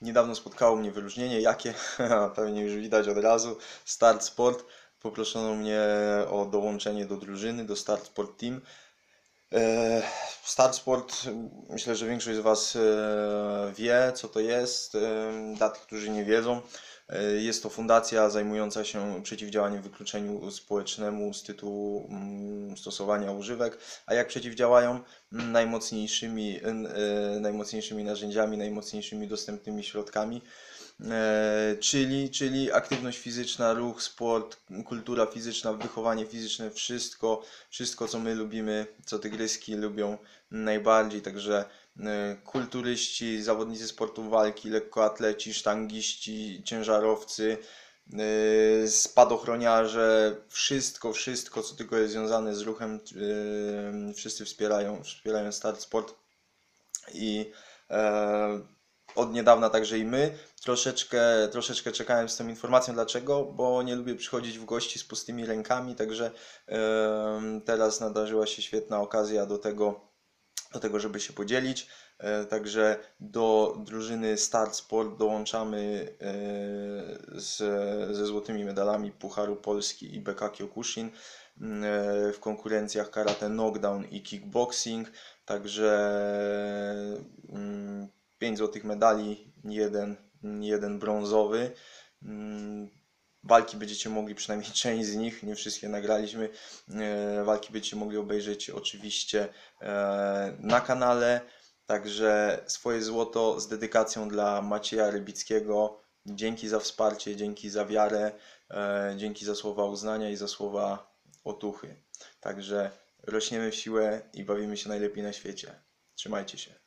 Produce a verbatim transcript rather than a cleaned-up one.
niedawno spotkało mnie wyróżnienie, jakie pewnie już widać od razu. Start Sport. Poproszono mnie o dołączenie do drużyny, do Start Sport Team. Start Sport, myślę, że większość z Was wie, co to jest. Dla tych, którzy nie wiedzą, jest to fundacja zajmująca się przeciwdziałaniem wykluczeniu społecznemu z tytułu stosowania używek. A jak przeciwdziałają? Najmocniejszymi, najmocniejszymi narzędziami, najmocniejszymi dostępnymi środkami. Czyli, czyli aktywność fizyczna, ruch, sport, kultura fizyczna, wychowanie fizyczne, wszystko, wszystko co my lubimy, co tygryski lubią najbardziej, także kulturyści, zawodnicy sportu walki, lekkoatleci, sztangiści, ciężarowcy, spadochroniarze, wszystko, wszystko co tylko jest związane z ruchem, wszyscy wspierają, wspierają Start Sport i od niedawna także i my. Troszeczkę, troszeczkę czekałem z tą informacją. Dlaczego? Bo nie lubię przychodzić w gości z pustymi rękami, także e, teraz nadarzyła się świetna okazja do tego, do tego żeby się podzielić. E, także do drużyny Start Sport dołączamy e, z, ze złotymi medalami Pucharu Polski i B K Kyokushin e, w konkurencjach karate knockdown i kickboxing. Także mm, pięć złotych medali, jeden, jeden brązowy. Walki będziecie mogli, przynajmniej część z nich, nie wszystkie nagraliśmy, walki będziecie mogli obejrzeć oczywiście na kanale. Także swoje złoto z dedykacją dla Macieja Rybickiego. Dzięki za wsparcie, dzięki za wiarę, dzięki za słowa uznania i za słowa otuchy. Także rośniemy w siłę i bawimy się najlepiej na świecie. Trzymajcie się.